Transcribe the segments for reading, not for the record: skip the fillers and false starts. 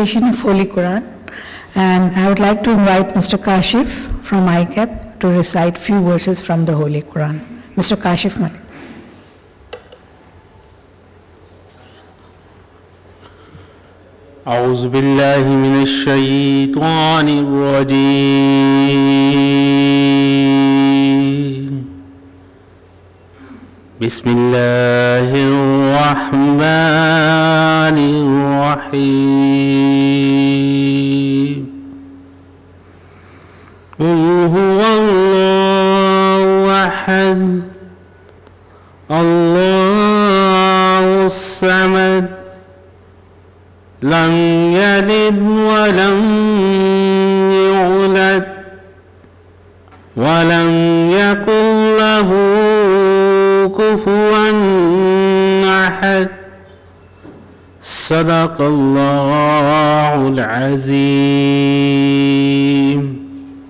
recitation of Holy Quran, and I would like to invite Mr. Kashif from ICAP to recite few verses from the Holy Quran. Mr. Kashif Malik. أعوذ بالله من الشيطان الرجيم بسم الله الرحمن الرحيم قل هو الله أحد الله الصمد لم يلد ولم يولد ولم يكن له كفوا أحد صدق الله العظيم.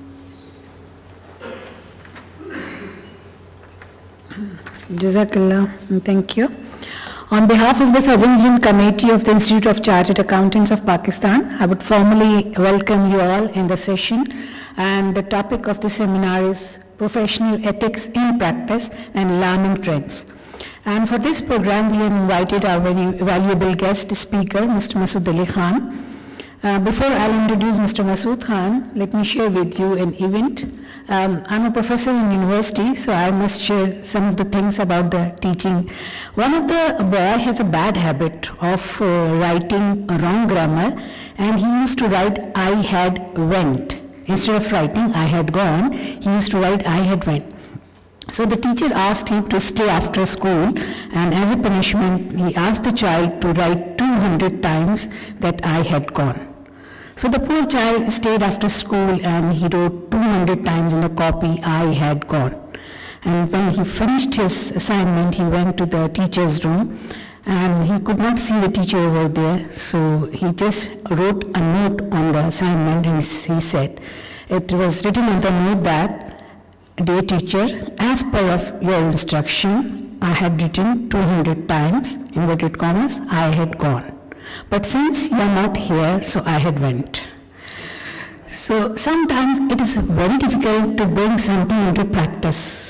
Jazakallah, thank you. On behalf of the Southern Indian Committee of the Institute of Chartered Accountants of Pakistan, I would formally welcome you all in the session, and the topic of the seminar is Professional Ethics in Practice and Learning Trends. And for this program, we have invited our very valuable guest speaker, Mr. Masood Ali Khan. Before I'll introduce Mr. Masood Khan, let me share with you an event. I'm a professor in university, so I must share some of the things about the teaching. One of the boy has a bad habit of writing wrong grammar, and he used to write I had went. Instead of writing I had gone, he used to write I had went. So the teacher asked him to stay after school, and as a punishment, he asked the child to write 200 times that I had gone. So the poor child stayed after school and he wrote 200 times in the copy, I had gone. And when he finished his assignment, he went to the teacher's room and he could not see the teacher over there. So he just wrote a note on the assignment and he said, it was written on the note that, dear teacher, as per of your instruction, I had written 200 times, inverted commas, I had gone. But since you are not here, so I had went. So sometimes it is very difficult to bring something into practice.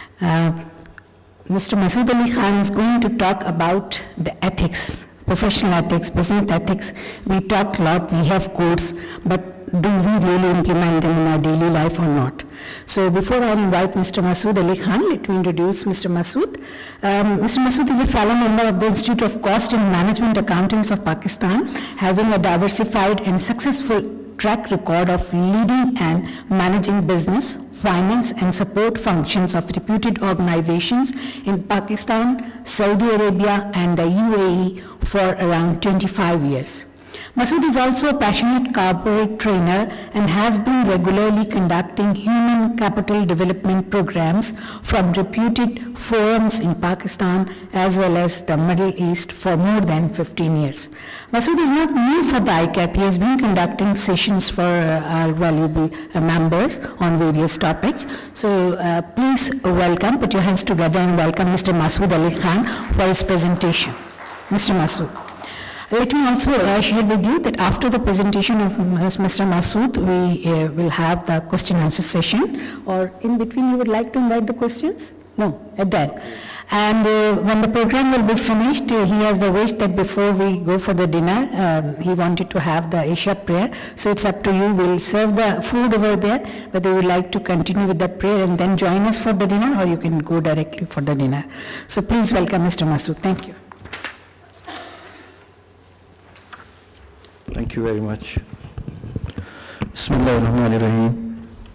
Mr. Masood Ali Khan is going to talk about the ethics, professional ethics, business ethics. We talk a lot, we have codes, but do we really implement them in our daily life or not? So before I invite Mr. Masood Ali Khan, let me introduce Mr. Masood. Mr. Masood is a fellow member of the Institute of Cost and Management Accountants of Pakistan, having a diversified and successful track record of leading and managing business, finance and support functions of reputed organizations in Pakistan, Saudi Arabia and the UAE for around 25 years. Masood is also a passionate corporate trainer and has been regularly conducting human capital development programs from reputed forums in Pakistan as well as the Middle East for more than 15 years. Masood is not new for the ICAP. He has been conducting sessions for our valuable members on various topics. So please welcome, put your hands together and welcome Mr. Masood Ali Khan for his presentation. Mr. Masood. Let me also share with you that after the presentation of Mr. Masood, we will have the question answer session, or in between you would like to invite the questions? No, at that. And when the program will be finished, he has the wish that before we go for the dinner, he wanted to have the Isha prayer. So it's up to you. We'll serve the food over there, whether you would like to continue with the prayer and then join us for the dinner, or you can go directly for the dinner. So please welcome Mr. Masood. Thank you. Thank you very much. Bismillahirrahmanirrahim.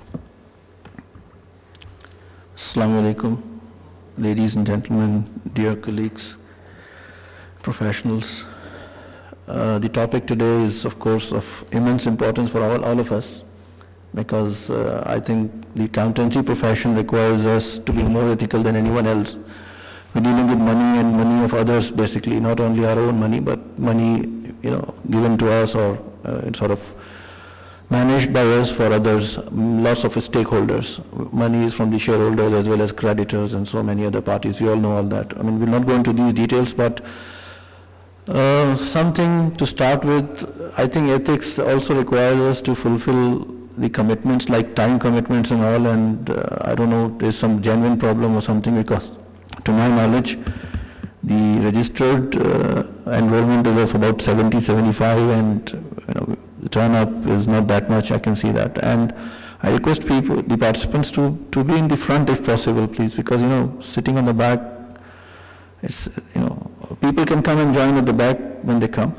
Assalamu alaikum, ladies and gentlemen, dear colleagues, professionals. The topic today is, of course, of immense importance for all of us, because I think the accountancy profession requires us to be more ethical than anyone else. We're dealing with money and money of others, basically, not only our own money, but money, given to us or sort of managed by us for others, lots of stakeholders. Money is from the shareholders as well as creditors and so many other parties. We all know all that. I mean, we'll not go into these details, but Something to start with, I think ethics also requires us to fulfill the commitments like time commitments and all, and I don't know if there's some genuine problem or something, because to my knowledge the registered enrollment is of about 70-75, and the turn up is not that much. I can see that, and I request people, the participants, to be in the front if possible, please, because sitting on the back, it's people can come and join at the back when they come.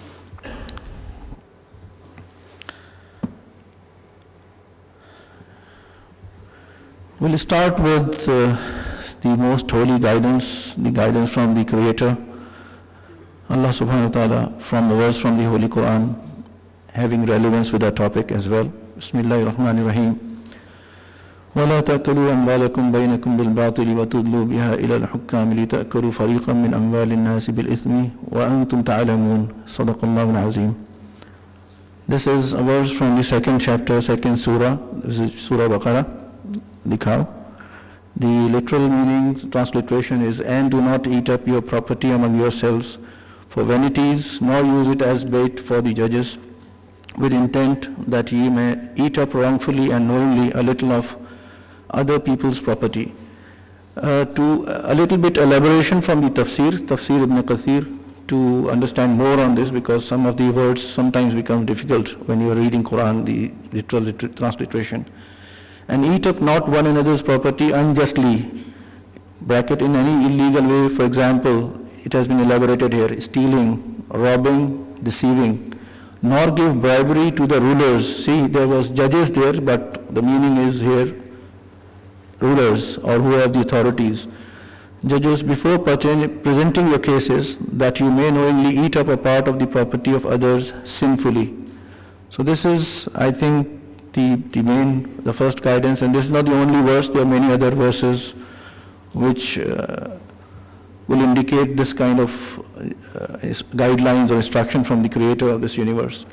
We'll start with the most holy guidance, the guidance from the Creator, Allah subhanahu wa ta'ala, from the verse from the Holy Quran, having relevance with our topic as well. Bismillahir Rahmanir Rahim. ولا تأكلوا أموالكم بينكم بالباطل وتدلوا بها إلى الحكام لتأكلوا فريقا من أموال الناس بالإثم وأنتم تعلمون صدق الله العظيم. This is a verse from the second chapter, second surah. This is Surah Baqarah, the cow. The literal meaning, transliteration is, and do not eat up your property among yourselves for vanities, nor use it as bait for the judges, with intent that ye may eat up wrongfully and knowingly a little of other people's property. To a little bit elaboration from the Tafsir Ibn Kathir, to understand more on this, because some of the words sometimes become difficult when you are reading Quran, the literal transliteration. And eat up not one another's property unjustly, bracket in any illegal way. For example, it has been elaborated here, stealing, robbing, deceiving, nor give bribery to the rulers. See, there was judges there, but the meaning is here rulers, or who have the authorities. Judges, before presenting your cases, that you may knowingly eat up a part of the property of others sinfully. So this is, I think, the first guidance, and this is not the only verse. There are many other verses which will indicate this kind of guidelines or instruction from the Creator of this universe.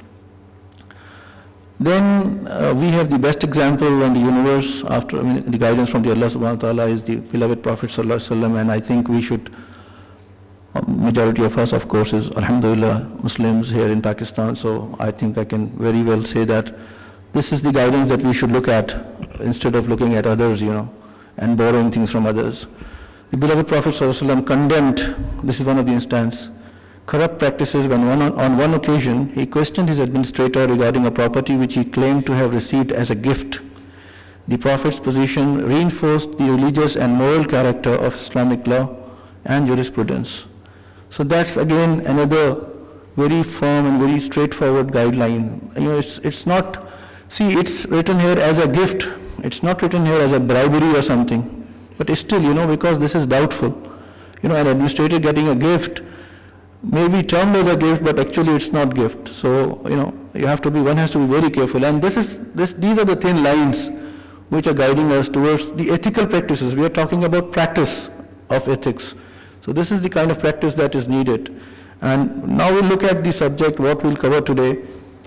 Then we have the best example in the universe after the guidance from the Allah subhanahu wa ta'ala is the beloved Prophet sallallahu alaihi wasallam, and I think we should, majority of us of course is alhamdulillah Muslims here in Pakistan, so I think I can very well say that this is the guidance that we should look at instead of looking at others, and borrowing things from others. The beloved Prophet sallallahu alaihi wasallam condemned, this is one of the instances, corrupt practices when on one occasion he questioned his administrator regarding a property which he claimed to have received as a gift. The Prophet's position reinforced the religious and moral character of Islamic law and jurisprudence. So that's again another very firm and very straightforward guideline. It's not, see, it's written here as a gift. It's not written here as a bribery or something. But still, because this is doubtful. An administrator getting a gift may be termed as a gift, but actually it's not gift. So, one has to be very careful. And these are the thin lines which are guiding us towards the ethical practices. We are talking about practice of ethics. So this is the kind of practice that is needed. And now we'll look at the subject, what we'll cover today.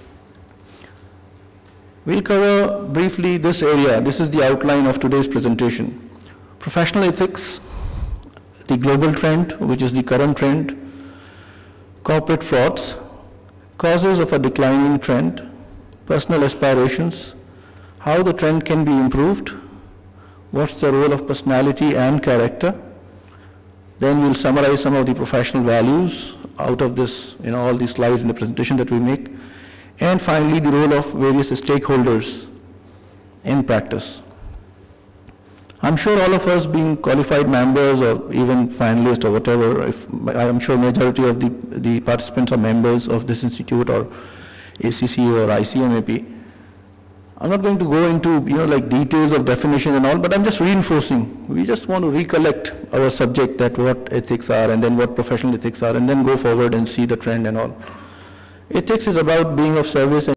We'll cover briefly this area. This is the outline of today's presentation. Professional ethics, the global trend, which is the current trend, corporate frauds, causes of a declining trend, personal aspirations, how the trend can be improved, what's the role of personality and character. Then we'll summarize some of the professional values out of this, all these slides in the presentation that we make. And finally, the role of various stakeholders in practice. I'm sure all of us being qualified members or even finalists or whatever, I'm sure majority of the participants are members of this institute or ACC or ICMAP. I'm not going to go into details of definition and all, but I'm just reinforcing. We just want to recollect our subject, that what ethics are and then what professional ethics are, and then go forward and see the trend and all. Ethics is about being of service and